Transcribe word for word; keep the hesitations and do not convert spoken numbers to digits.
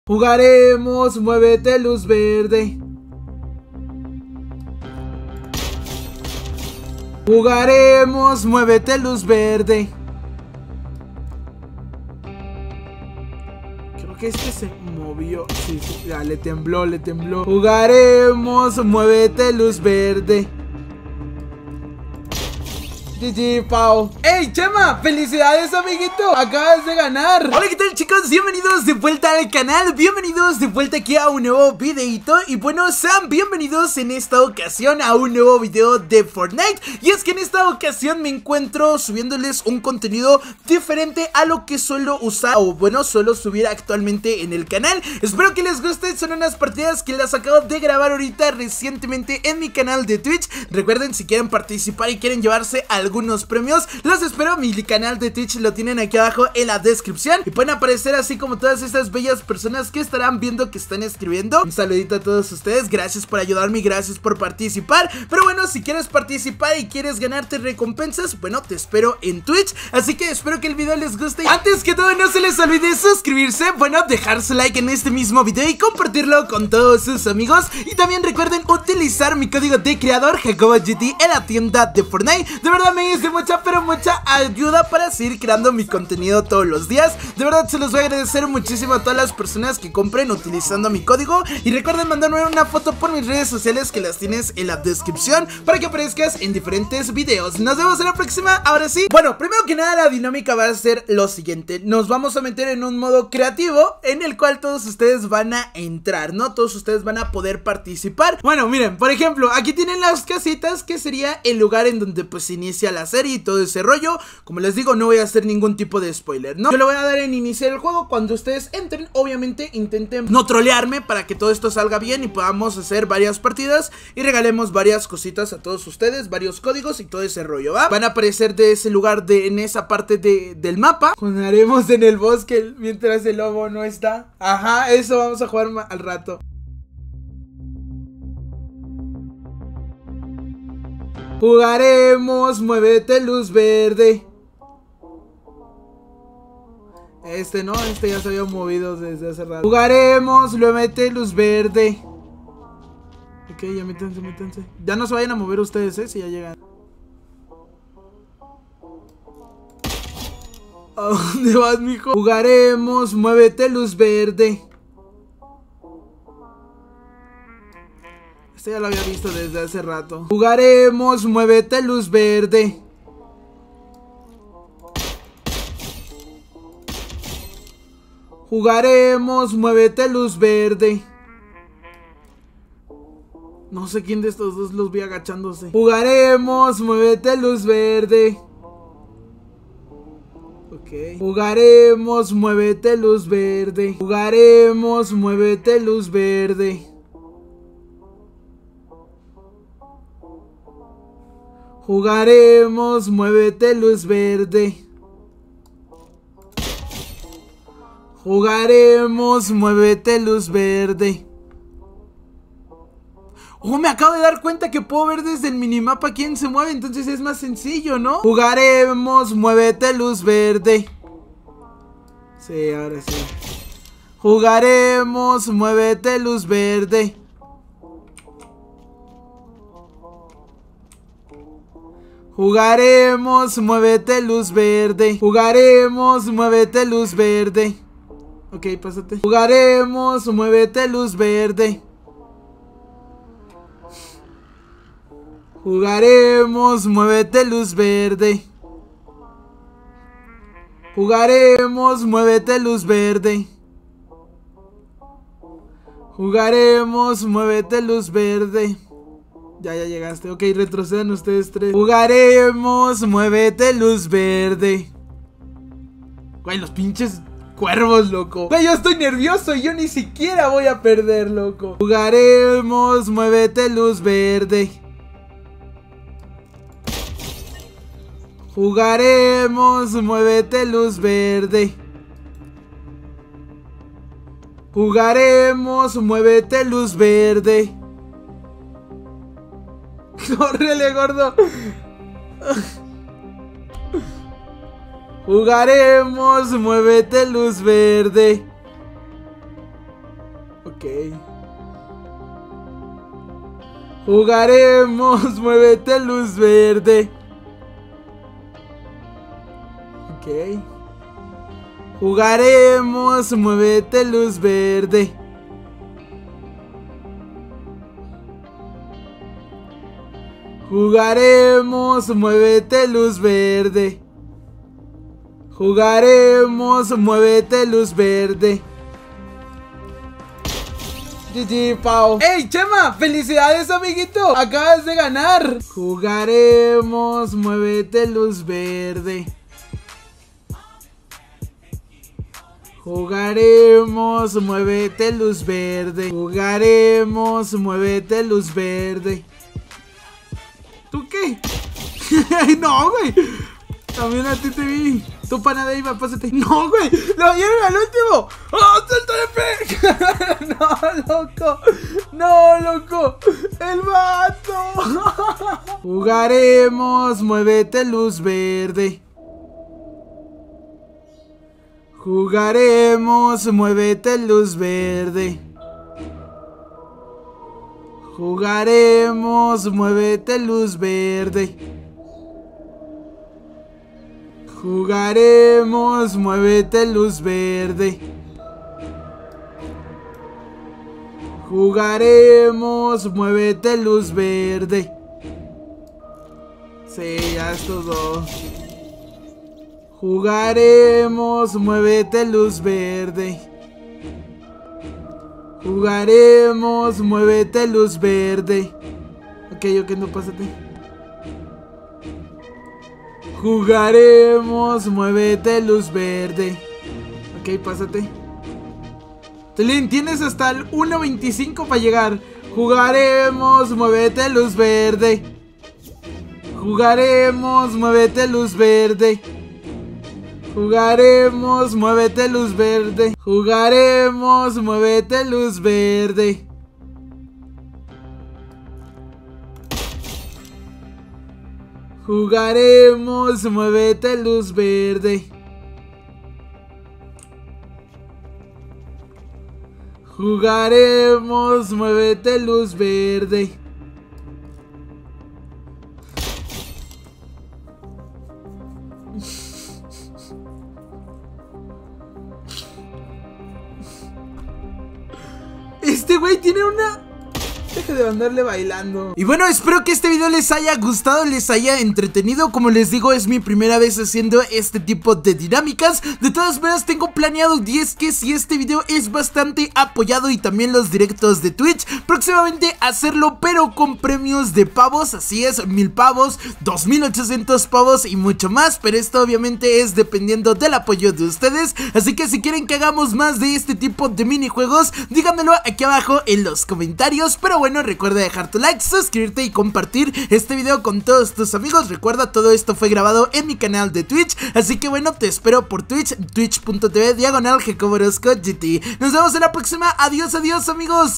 Jugaremos, muévete luz verde. Jugaremos, muévete luz verde. Creo que este se movió. Sí, sí, ya, le tembló, le tembló. Jugaremos, muévete luz verde. G G, Pau. ¡Ey, Chema! ¡Felicidades, amiguito! Acabas de ganar. Hola, ¿qué tal, chicos? Bienvenidos de vuelta al canal. Bienvenidos de vuelta aquí a un nuevo videito. Y bueno, sean bienvenidos en esta ocasión a un nuevo video de Fortnite. Y es que en esta ocasión me encuentro subiéndoles un contenido diferente a lo que suelo usar, o bueno, suelo subir actualmente en el canal. Espero que les guste. Son unas partidas que las acabo de grabar ahorita recientemente en mi canal de Twitch. Recuerden, si quieren participar y quieren llevarse algo algunos premios, los espero. Mi canal de Twitch lo tienen aquí abajo en la descripción y pueden aparecer así como todas estas bellas personas que estarán viendo que están escribiendo. Un saludito a todos ustedes, gracias por ayudarme y gracias por participar. Pero bueno, si quieres participar y quieres ganarte recompensas, bueno, te espero en Twitch, así que espero que el video les guste. Antes que todo, no se les olvide suscribirse, bueno, dejar su like en este mismo video y compartirlo con todos sus amigos. Y también recuerden utilizar mi código de creador JacoboGT en la tienda de Fortnite. De verdad me es de mucha pero mucha ayuda para seguir creando mi contenido todos los días. De verdad se los voy a agradecer muchísimo a todas las personas que compren utilizando mi código. Y recuerden mandarme una foto por mis redes sociales, que las tienes en la descripción, para que aparezcas en diferentes videos. Nos vemos en la próxima. Ahora sí, bueno, primero que nada la dinámica va a ser lo siguiente. Nos vamos a meter en un modo creativo en el cual todos ustedes van a entrar, ¿no? Todos ustedes van a poder participar. Bueno, miren, por ejemplo, aquí tienen las casitas, que sería el lugar en donde pues se inicia la serie y todo ese rollo. Como les digo, no voy a hacer ningún tipo de spoiler, ¿no? Yo le voy a dar en iniciar el juego. Cuando ustedes entren, obviamente intenten no trolearme para que todo esto salga bien y podamos hacer varias partidas y regalemos varias cositas a todos ustedes, varios códigos y todo ese rollo, ¿va? Van a aparecer de ese lugar, de en esa parte de, del mapa. Jugaremos en el bosque mientras el lobo no está. Ajá, eso vamos a jugar al rato. Jugaremos, muévete luz verde. Este no, este ya se había movido desde hace rato. Jugaremos, muévete luz verde. Ok, ya métanse, métanse. Ya no se vayan a mover ustedes, eh, si ya llegan. ¿A dónde vas, mijo? Jugaremos, muévete luz verde. Este ya lo había visto desde hace rato. Jugaremos, muévete luz verde. Jugaremos, muévete luz verde. No sé quién de estos dos los vi agachándose. Jugaremos, muévete luz verde. Ok. Jugaremos, muévete luz verde. Jugaremos, muévete luz verde. Jugaremos, muévete luz verde. Jugaremos, muévete luz verde. Oh, me acabo de dar cuenta que puedo ver desde el minimapa quién se mueve, entonces es más sencillo, ¿no? Jugaremos, muévete luz verde. Sí, ahora sí. Jugaremos, muévete luz verde. Jugaremos, muévete luz verde. Jugaremos, muévete luz verde. Ok, pásate. Jugaremos, muévete luz verde. Jugaremos, muévete luz verde. Jugaremos, muévete luz verde. Jugaremos, muévete luz verde. Ya, ya llegaste. Ok, retrocedan ustedes tres. Jugaremos, muévete luz verde. Güey, los pinches cuervos, loco. Güey, yo estoy nervioso y yo ni siquiera voy a perder, loco. Jugaremos, muévete luz verde. Jugaremos, muévete luz verde. Jugaremos, muévete luz verde. Córrele, gordo. Jugaremos, muévete luz verde. Ok. Jugaremos, muévete luz verde. Ok. Jugaremos, muévete luz verde. Jugaremos, muévete luz verde. Jugaremos, muévete luz verde. G G, Pau. ¡Ey, Chema! ¡Felicidades, amiguito! Acabas de ganar. Jugaremos, muévete luz verde. Jugaremos, muévete luz verde. Jugaremos, muévete luz verde. ¿Tú qué? No, güey. También a ti te vi. Tu pana de Iba, pásate. No, güey. Lo dieron al último. ¡Oh, salto de fe! No, loco. No, loco. El vato. Jugaremos, muévete luz verde. Jugaremos, muévete luz verde. Jugaremos, muévete luz verde. Jugaremos, muévete luz verde. Jugaremos, muévete luz verde. Sí, ya estos dos. Jugaremos, muévete luz verde. Jugaremos, muévete luz verde. Ok, ok, no, pásate. Jugaremos, muévete luz verde. Ok, pásate. Telín, tienes hasta el uno veinticinco para llegar. Jugaremos, muévete luz verde. Jugaremos, muévete luz verde. Jugaremos, muévete luz verde. Jugaremos, muévete luz verde. Jugaremos, muévete luz verde. Jugaremos, muévete luz verde. Este güey tiene una... Deja de andarle bailando. Y bueno, espero que este video les haya gustado, les haya entretenido. Como les digo, es mi primera vez haciendo este tipo de dinámicas. De todas maneras, tengo planeado diez que si este video es bastante apoyado, y también los directos de Twitch, próximamente hacerlo, pero con premios de pavos. Así es, mil pavos, dos mil ochocientos pavos y mucho más. Pero esto obviamente es dependiendo del apoyo de ustedes. Así que si quieren que hagamos más de este tipo de minijuegos, díganmelo aquí abajo en los comentarios. Pero bueno, recuerda dejar tu like, suscribirte y compartir este video con todos tus amigos. Recuerda, todo esto fue grabado en mi canal de Twitch, así que bueno, te espero por Twitch, twitch punto tv diagonal Jacobo Orozco G T. Nos vemos en la próxima. Adiós, adiós, amigos.